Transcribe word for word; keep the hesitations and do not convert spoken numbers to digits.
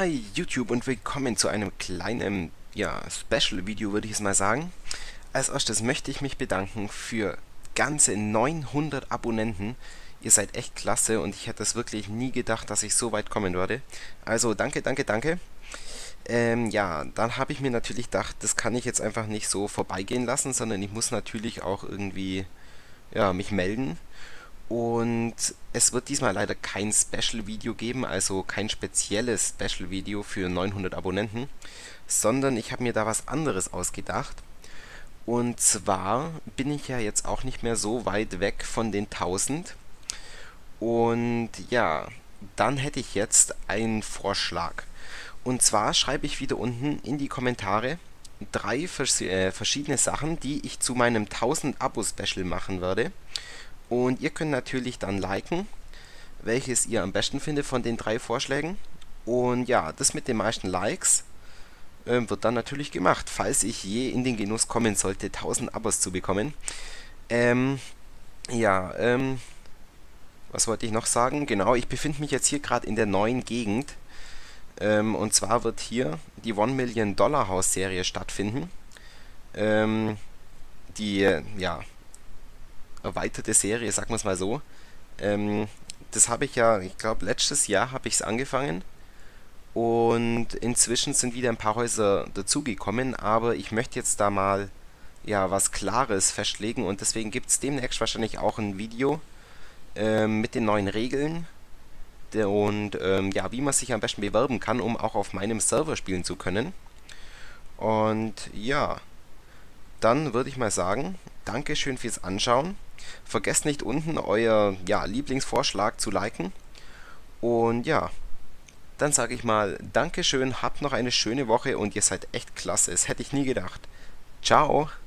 Hi YouTube und willkommen zu einem kleinen, ja, Special-Video, würde ich es mal sagen. Als erstes möchte ich mich bedanken für ganze neunhundert Abonnenten. Ihr seid echt klasse und ich hätte es wirklich nie gedacht, dass ich so weit kommen würde. Also danke, danke, danke. Ähm, ja, dann habe ich mir natürlich gedacht, das kann ich jetzt einfach nicht so vorbeigehen lassen, sondern ich muss natürlich auch irgendwie, ja, mich melden. Und es wird diesmal leider kein Special-Video geben, also kein spezielles Special-Video für neunhundert Abonnenten, sondern ich habe mir da was anderes ausgedacht. Und zwar bin ich ja jetzt auch nicht mehr so weit weg von den tausend. Und ja, dann hätte ich jetzt einen Vorschlag. Und zwar schreibe ich wieder unten in die Kommentare drei vers äh, verschiedene Sachen, die ich zu meinem tausend Abo-Special machen werde. Und ihr könnt natürlich dann liken, welches ihr am besten findet von den drei Vorschlägen. Und ja, das mit den meisten Likes äh, wird dann natürlich gemacht, falls ich je in den Genuss kommen sollte, tausend Abos zu bekommen. Ähm, ja, ähm, was wollte ich noch sagen? Genau, ich befinde mich jetzt hier gerade in der neuen Gegend. Ähm, und zwar wird hier die One Million Dollar House Serie stattfinden. Ähm, die, äh, ja, erweiterte Serie, sagen wir es mal so. Ähm, das habe ich ja, ich glaube, letztes Jahr habe ich es angefangen und inzwischen sind wieder ein paar Häuser dazugekommen, aber ich möchte jetzt da mal ja was Klares festlegen und deswegen gibt es demnächst wahrscheinlich auch ein Video ähm, mit den neuen Regeln der, und ähm, ja, wie man sich am besten bewerben kann, um auch auf meinem Server spielen zu können. Und ja, dann würde ich mal sagen, Dankeschön fürs Anschauen. Vergesst nicht unten euer ja, Lieblingsvorschlag zu liken. Und ja, dann sage ich mal Dankeschön, habt noch eine schöne Woche und ihr seid echt klasse. Das hätte ich nie gedacht. Ciao!